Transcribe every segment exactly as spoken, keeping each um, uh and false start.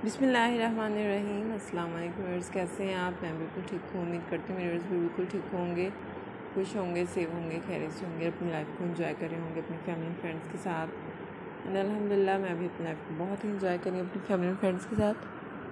बिस्मिल्लाहिर्रहमानिर्रहीम। अस्सलाम वालेकुम व्यूअर्स, कैसे हैं आप? मैं बिल्कुल ठीक हूँ। उम्मीद करती हूँ मेरे व्यूअर्स भी बिल्कुल ठीक होंगे, खुश होंगे, सेव होंगे, खैरियत से होंगे, अपनी लाइफ को एंजॉय कर रहे होंगे अपनी फैमिली फ्रेंड्स के साथ। एंड अल्हम्दुलिल्लाह मैं भी अपनी लाइफ को बहुत ही इंजॉय कर रही हूँ अपनी फैमिली फ्रेंड्स के साथ।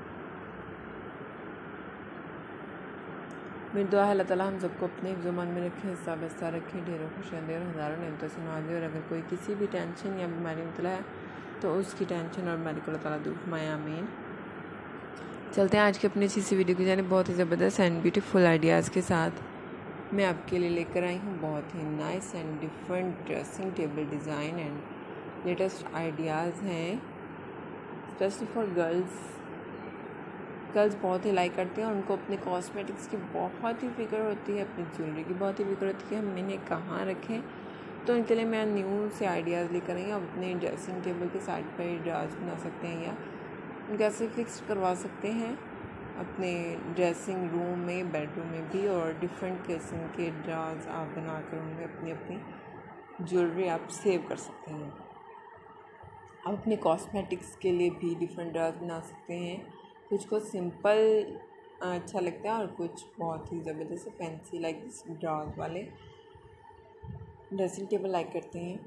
मेरी दुआ है अल्लाह ताला हम सबको अपने ज़ुबान में रखे, हिस्सा बस्ता रखे, ढेरों खुशियाँ दे और हज़ारों नेमतों से नवाजे। और अगर कोई किसी भी टेंशन या बीमारी में मुबतला है तो उसकी टेंशन और बीमारी को अल्लाह ताला दूर फरमाए, आमीन। चलते हैं आज की अपनी अच्छी सी वीडियो की जाने, बहुत ही ज़बरदस्त एंड ब्यूटीफुल आइडियाज़ के साथ मैं आपके लिए लेकर आई हूँ बहुत ही nice and different dressing table design and latest ideas हैं स्पेशली फॉर गर्ल्स। गर्ल्स बहुत ही लाइक करते हैं और उनको अपने कॉस्मेटिक्स की बहुत ही फ़िक्र होती है, अपनी ज्वेलरी की बहुत ही फ़िक्र होती है हम इन्हें कहाँ रखें। तो इनके लिए मैं न्यू से आइडियाज़ लेकर आई हूँ। आप अपने ड्रेसिंग टेबल के साइड पर ड्राज बना सकते हैं या कैसे फिक्स करवा सकते हैं अपने ड्रेसिंग रूम में, बेडरूम में भी। और डिफरेंट किस्म के ड्राज आप बना कर उनमें अपनी अपनी ज्वेलरी आप सेव कर सकते हैं। आप अपने कॉस्मेटिक्स के लिए भी डिफरेंट ड्राज बना सकते हैं। कुछ को सिंपल अच्छा लगता है और कुछ बहुत ही ज़बरदस्त फैंसी लाइक दिस ड्राज वाले ड्रेसिंग टेबल लाइक करते हैं।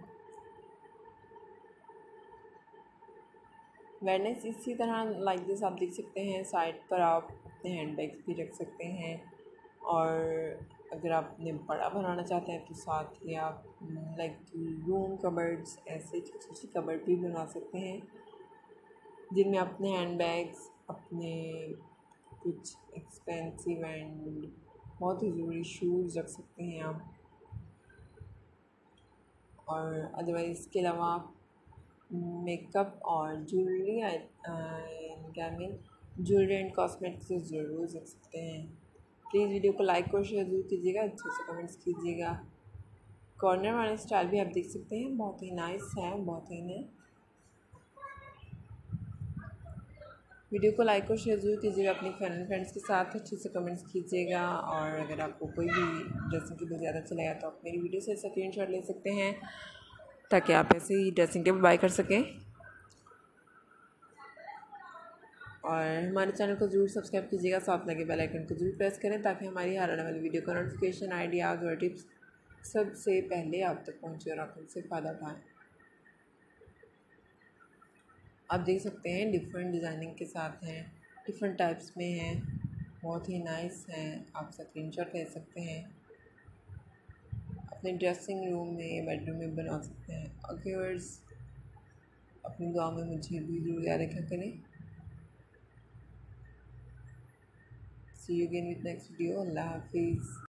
वेयरनेस इसी तरह लाइक दिस आप देख सकते हैं। साइड पर आप अपने हैंड बैग्स भी रख सकते हैं और अगर आप अपने बड़ा बनाना चाहते हैं तो साथ ही आप लाइक रूम कबर्ड्स, ऐसे छोटी छोटी कबर्ड भी बना सकते हैं जिनमें अपने हैंड बैग्स, अपने कुछ एक्सपेंसिव एंड बहुत ही ज़रूरी शूज़ रख सकते हैं आप। और अदरवाइज़ इसके अलावा मेकअप और ज्वेलरी क्या मीन ज्वेलरी एंड कॉस्मेटिक्स ज़रूर रख सकते हैं। प्लीज़ वीडियो को लाइक और शेयर ज़रूर कीजिएगा, अच्छे से कमेंट्स कीजिएगा। कॉर्नर वाले स्टाइल भी आप देख सकते हैं, बहुत ही नाइस है, बहुत ही नए। वीडियो को लाइक और शेयर ज़रूर कीजिएगा अपनी फैमिली फ्रेंड्स के साथ, अच्छे से कमेंट्स कीजिएगा। और अगर आपको कोई भी ड्रेसिंग टेबल ज़्यादा अच्छा लगा तो आप मेरी वीडियो से स्क्रीनशॉट ले सकते हैं ताकि आप ऐसे ही ड्रेसिंग टेबल बाय कर सकें। और हमारे चैनल को ज़रूर सब्सक्राइब कीजिएगा, साथ लगे बेल आइकन को ज़रूर प्रेस करें ताकि हमारी हर आने वाली वीडियो का नोटिफिकेशन, आइडियाज़ और टिप्स सबसे पहले आप तक पहुँचे और आप उनसे फ़ायदा उठाएँ। आप देख सकते हैं डिफरेंट डिज़ाइनिंग के साथ हैं, डिफरेंट टाइप्स में हैं, बहुत ही नाइस हैं। आप स्क्रीनशॉट ले सकते हैं, अपने ड्रेसिंग रूम में, बेडरूम में बना सकते हैं। अगर अपनी दुआ में मुझे भी ज़रूर याद रखा करें। See you again with next video. अल्लाह हाफिज़।